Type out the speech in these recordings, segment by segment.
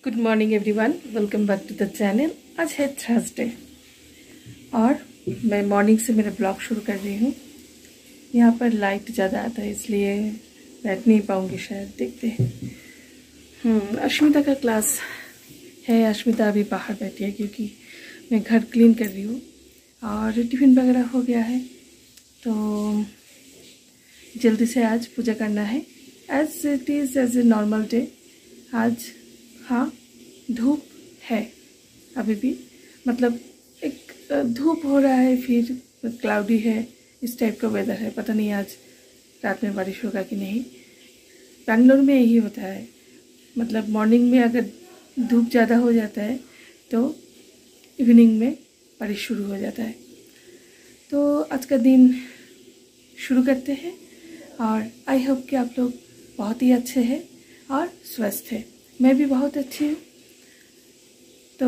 Good morning everyone, welcome back to the channel. आज है Thursday और मैं मॉर्निंग से मेरा ब्लॉग शुरू कर रही हूँ। यहाँ पर लाइट ज़्यादा आता है इसलिए बैठ नहीं पाऊँगी शायद, देखते हैं। अश्मिता का क्लास है। अश्मिता अभी बाहर बैठी है क्योंकि मैं घर क्लीन कर रही हूँ और टिफ़िन वगैरह हो गया है, तो जल्दी से आज पूजा करना है। As it is as a normal day. आज हाँ, धूप है अभी भी, मतलब एक धूप हो रहा है, फिर क्लाउडी है, इस टाइप का वेदर है। पता नहीं आज रात में बारिश होगा कि नहीं। बेंगलोर में यही होता है, मतलब मॉर्निंग में अगर धूप ज़्यादा हो जाता है तो इवनिंग में बारिश शुरू हो जाता है। तो आज का दिन शुरू करते हैं और आई होप कि आप लोग बहुत ही अच्छे हैं और स्वस्थ हैं। मैं भी बहुत अच्छी हूँ। तो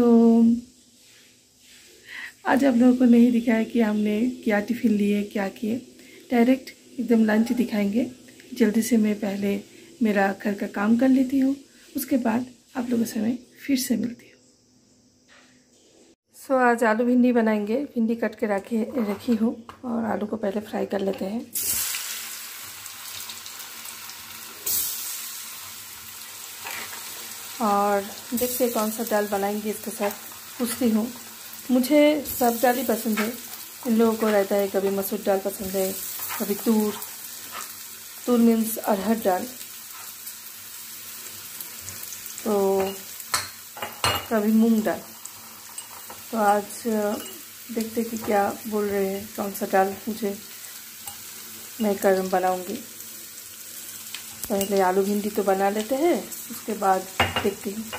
आज आप लोगों को नहीं दिखाया कि हमने क्या टिफ़िन लिए, क्या किए। डायरेक्ट एकदम लंच दिखाएंगे। जल्दी से मैं पहले मेरा घर का काम कर लेती हूँ, उसके बाद आप लोगों से मैं फिर से मिलती हूँ। सो आज आलू भिंडी बनाएंगे। भिंडी कट के रखी हूँ और आलू को पहले फ्राई कर लेते हैं। और देखते हैं कौन सा दाल बनाएंगे इसके साथ। पूछती हूँ, मुझे सब दाल ही पसंद है। इन लोगों को रहता है कभी मसूर दाल पसंद है, कभी तूर मीन्स अरहर दाल, तो कभी मूंग दाल। तो आज देखते कि क्या बोल रहे हैं, कौन सा दाल मुझे मैं बनाऊंगी। पहले आलू भिंडी तो बना लेते हैं, उसके बाद देखती हूँ।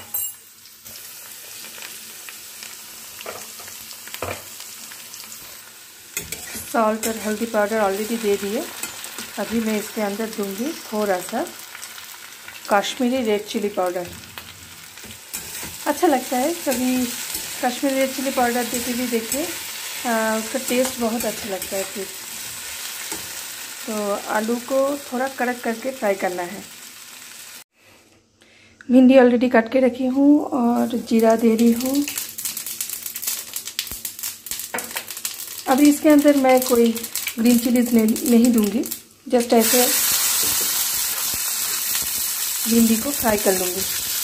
सॉल्ट और हल्दी पाउडर ऑलरेडी दे दिए। अभी मैं इसके अंदर दूंगी थोड़ा सा कश्मीरी रेड चिली पाउडर। अच्छा लगता है, कभी कश्मीरी रेड चिली पाउडर देके भी देखिए, उसका टेस्ट बहुत अच्छा लगता है। फिर तो आलू को थोड़ा कड़क करके फ्राई करना है। भिंडी ऑलरेडी काट के रखी हूँ और जीरा दे रही हूँ। अभी इसके अंदर मैं कोई ग्रीन चिलीज नहीं दूंगी, जस्ट ऐसे भिंडी को फ्राई कर लूँगी।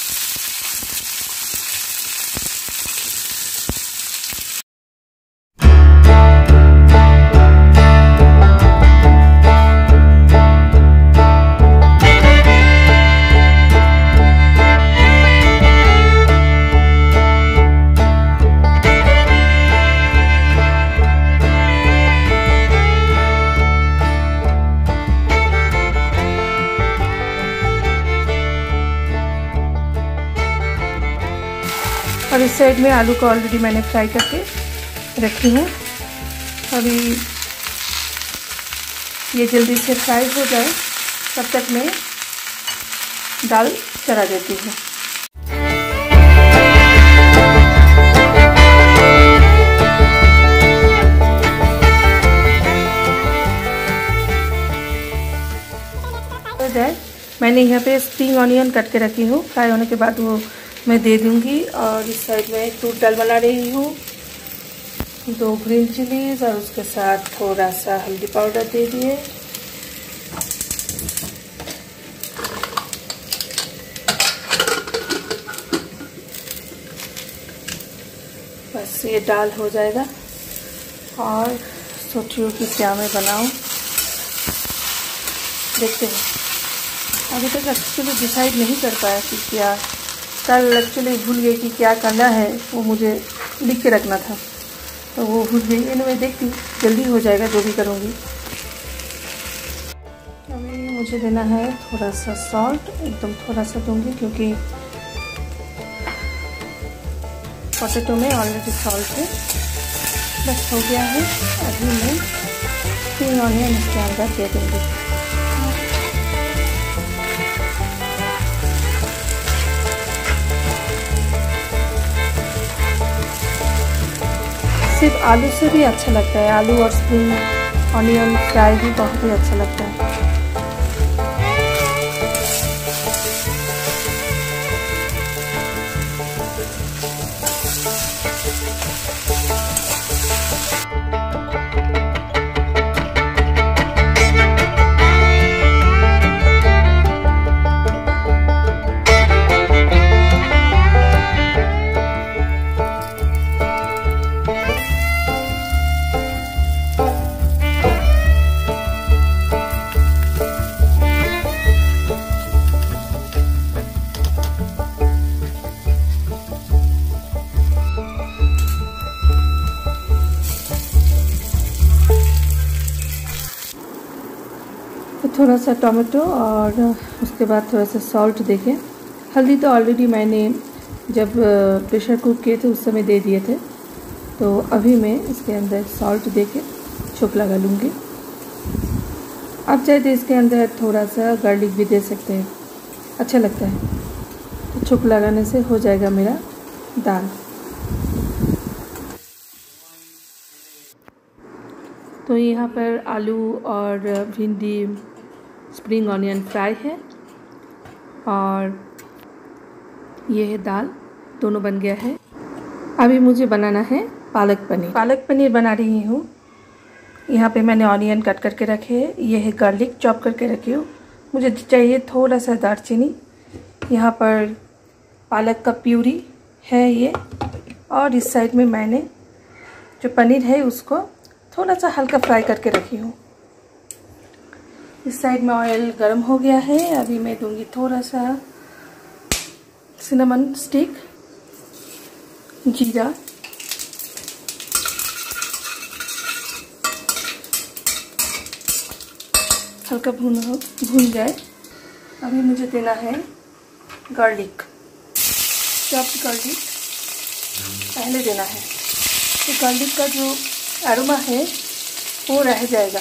और इस साइड में आलू को ऑलरेडी मैंने फ्राई करके रखी हूँ। अभी ये जल्दी से फ्राई हो जाए तब तक मैं दाल चढ़ा देती हूँ। हो जाए, मैंने यहाँ पे स्प्रिंग ऑनियन कट के रखी हूँ। फ्राई होने के बाद वो मैं दे दूंगी। और इस साइड में तूर दाल बना रही हूँ, 2 ग्रीन चिलीज और उसके साथ थोड़ा सा हल्दी पाउडर दे दिए। बस ये दाल हो जाएगा और सोच रही हूँ कि क्या मैं बनाऊँ, देखते हैं। अभी तक एक्चुअली डिसाइड नहीं कर पाया कि क्या, कल एक्चुअली भूल गई कि क्या करना है, वो मुझे लिख के रखना था, तो वो भूल गई। इन्हें देखती जल्दी हो जाएगा जो भी करूँगी। अभी मुझे देना है थोड़ा सा सॉल्ट, एकदम थोड़ा सा दूँगी क्योंकि पोटैटो में ऑलरेडी सॉल्ट है। बस हो गया है। अभी मैं स्प्रिंग ऑनियन इसके अंदर दे दूँगी। सिर्फ आलू से भी अच्छा लगता है, आलू और स्प्रिंग ऑनियन फ्राई भी बहुत ही अच्छा लगता है। थोड़ा सा टोमेटो और उसके बाद थोड़ा सा सॉल्ट देके, हल्दी तो ऑलरेडी मैंने जब प्रेशर कुक किए थे उस समय दे दिए थे, तो अभी मैं इसके अंदर सॉल्ट देके छौंक लगा लूँगी। आप चाहे तो इसके अंदर थोड़ा सा गार्लिक भी दे सकते हैं, अच्छा लगता है। तो छौंक लगाने से हो जाएगा मेरा दाल। तो यहाँ पर आलू और भिंडी स्प्रिंग ऑनियन फ्राई है और ये है दाल, दोनों बन गया है। अभी मुझे बनाना है पालक पनीर। पालक पनीर बना रही हूँ। यहाँ पे मैंने ऑनियन कट करके रखे हैं, ये है गार्लिक चॉप करके रखी हूँ। मुझे चाहिए थोड़ा सा दालचीनी, यहाँ पर पालक का प्यूरी है ये, और इस साइड में मैंने जो पनीर है उसको थोड़ा सा हल्का फ्राई करके रखी हूँ। इस साइड में ऑयल गर्म हो गया है। अभी मैं दूंगी थोड़ा सा सिनेमन स्टिक, जीरा, हल्का भून जाए। अभी मुझे देना है गार्लिक, चॉप्ड गार्लिक पहले देना है, तो गार्लिक का जो अरोमा है वो रह जाएगा।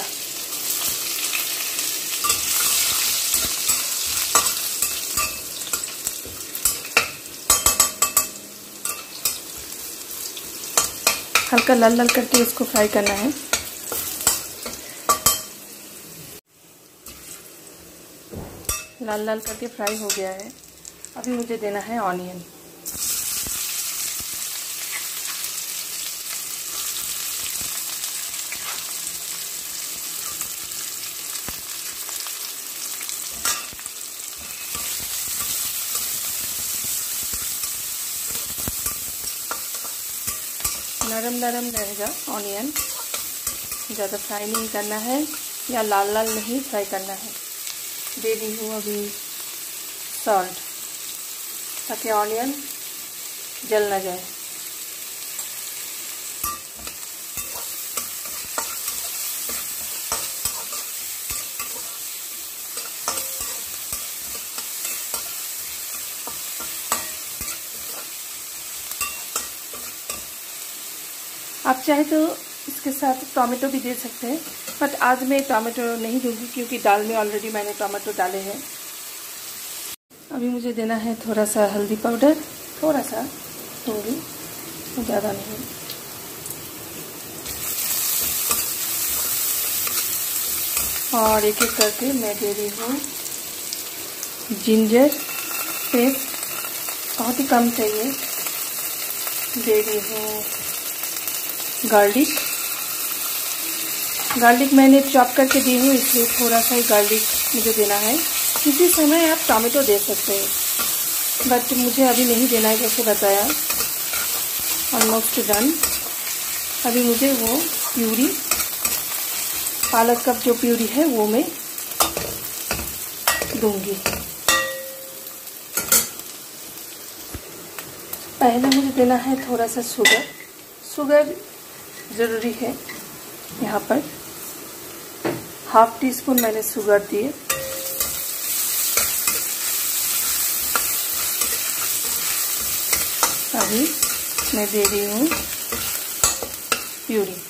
हल्का लाल लाल करके इसको फ्राई करना है। लाल लाल करके फ्राई हो गया है। अभी मुझे देना है ऑनियन। नरम नरम रहेगा ऑनियन, ज़्यादा फ्राई नहीं करना है या लाल लाल नहीं फ्राई करना है। दे दी हूँ अभी सॉल्ट, ताकि ऑनियन जल ना जाए। आप चाहे तो इसके साथ टोमेटो भी दे सकते हैं, बट आज मैं टोमेटो नहीं दूंगी क्योंकि दाल में ऑलरेडी मैंने टोमेटो डाले हैं। अभी मुझे देना है थोड़ा सा हल्दी पाउडर, थोड़ा सा दूंगी, ज़्यादा नहीं। और एक एक करके मैं दे रही हूँ जिंजर पेस्ट, बहुत ही कम चाहिए। दे रही हूँ गार्लिक मैंने चॉप करके दी हूँ, इसलिए थोड़ा सा ही गार्लिक मुझे देना है। किसी समय आप टमाटो दे सकते हैं, बट मुझे अभी नहीं देना है, जैसे बताया। Almost done. अभी मुझे वो प्यूरी, पालक का जो प्यूरी है वो मैं दूंगी। पहले मुझे देना है थोड़ा सा शुगर ज़रूरी है। यहाँ पर हाफ टी स्पून मैंने शुगर दिए। अभी मैं दे रही हूँ प्यूरी।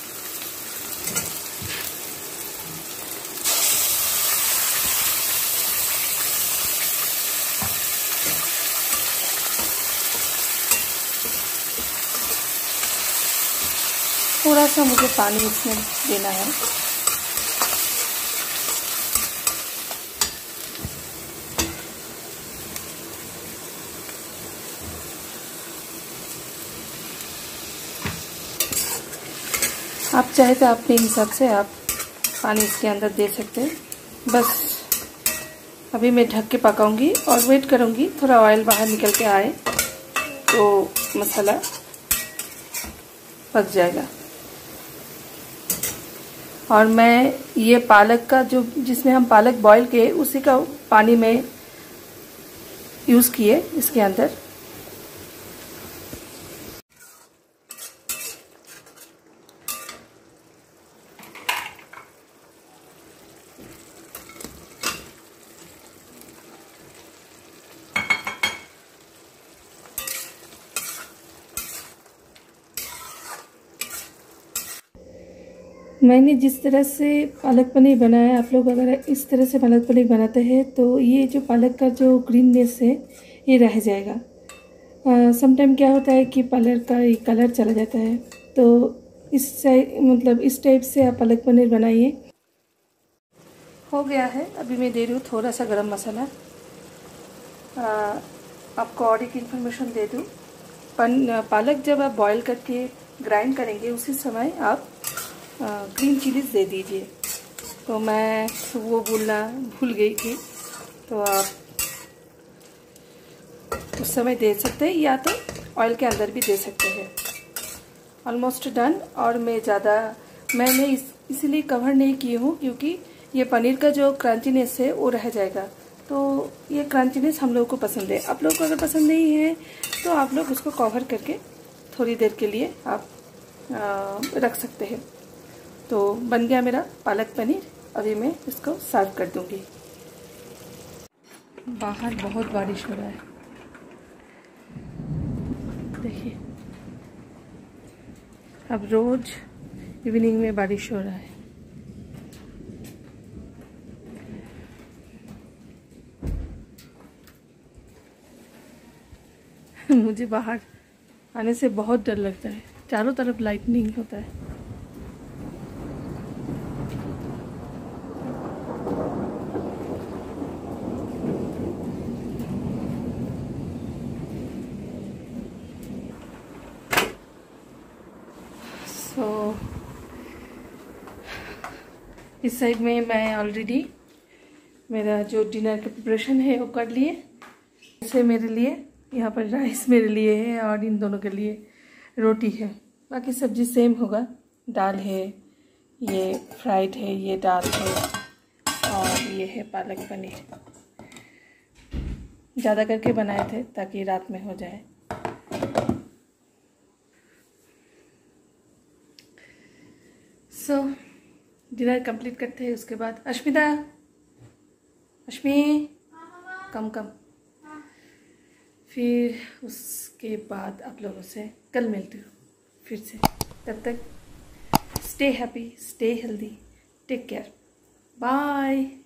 थोड़ा सा मुझे पानी इसमें देना है। आप चाहे तो अपने हिसाब से आप पानी इसके अंदर दे सकते हैं। बस अभी मैं ढक के पकाऊंगी और वेट करूंगी थोड़ा ऑयल बाहर निकल के आए तो मसाला पक जाएगा। और मैं ये पालक का जो जिसमें हम पालक बॉईल किए उसी का पानी में यूज़ किए इसके अंदर। मैंने जिस तरह से पालक पनीर बनाया, आप लोग अगर इस तरह से पालक पनीर बनाते हैं तो ये जो पालक का जो ग्रीननेस है ये रह जाएगा। समटाइम क्या होता है कि पालक का ये कलर चला जाता है, तो इस टाइप से आप पालक पनीर बनाइए। हो गया है। अभी मैं दे रही हूँ थोड़ा सा गरम मसाला। आपको और एक इन्फॉर्मेशन दे दूँ, पालक जब आप बॉईल करके ग्राइंड करेंगे उसी समय आप ग्रीन चिलीज दे दीजिए। तो मैं वो बोलना भूल गई थी, तो आप उस समय दे सकते हैं या तो ऑयल के अंदर भी दे सकते हैं। Almost done. और मैंने इसीलिए कवर नहीं की हूँ क्योंकि ये पनीर का जो क्रंचीनेस है वो रह जाएगा। तो ये क्रंचीनेस हम लोगों को पसंद है। आप लोगों को अगर पसंद नहीं है तो आप लोग उसको कवर करके थोड़ी देर के लिए आप रख सकते हैं। तो बन गया मेरा पालक पनीर। अभी मैं इसको सर्व कर दूंगी। बाहर बहुत बारिश हो रहा है, देखिए। अब रोज इवनिंग में बारिश हो रहा है। मुझे बाहर आने से बहुत डर लगता है, चारों तरफ लाइटनिंग होता है। तो इस साइड में मैं ऑलरेडी मेरा जो डिनर का प्रिपरेशन है वो कर लिए। इसे मेरे लिए यहाँ पर राइस मेरे लिए है और इन दोनों के लिए रोटी है। बाकी सब्जी सेम होगा। दाल है, ये फ्राइड है, ये दाल है और ये है पालक पनीर। ज़्यादा करके बनाए थे ताकि रात में हो जाए। सो डिनर कंप्लीट करते हैं। उसके बाद अश्मिता, अश्मी कम फिर उसके बाद आप लोगों से कल मिलती हूँ फिर से। तब तक stay happy, stay healthy, take care, bye.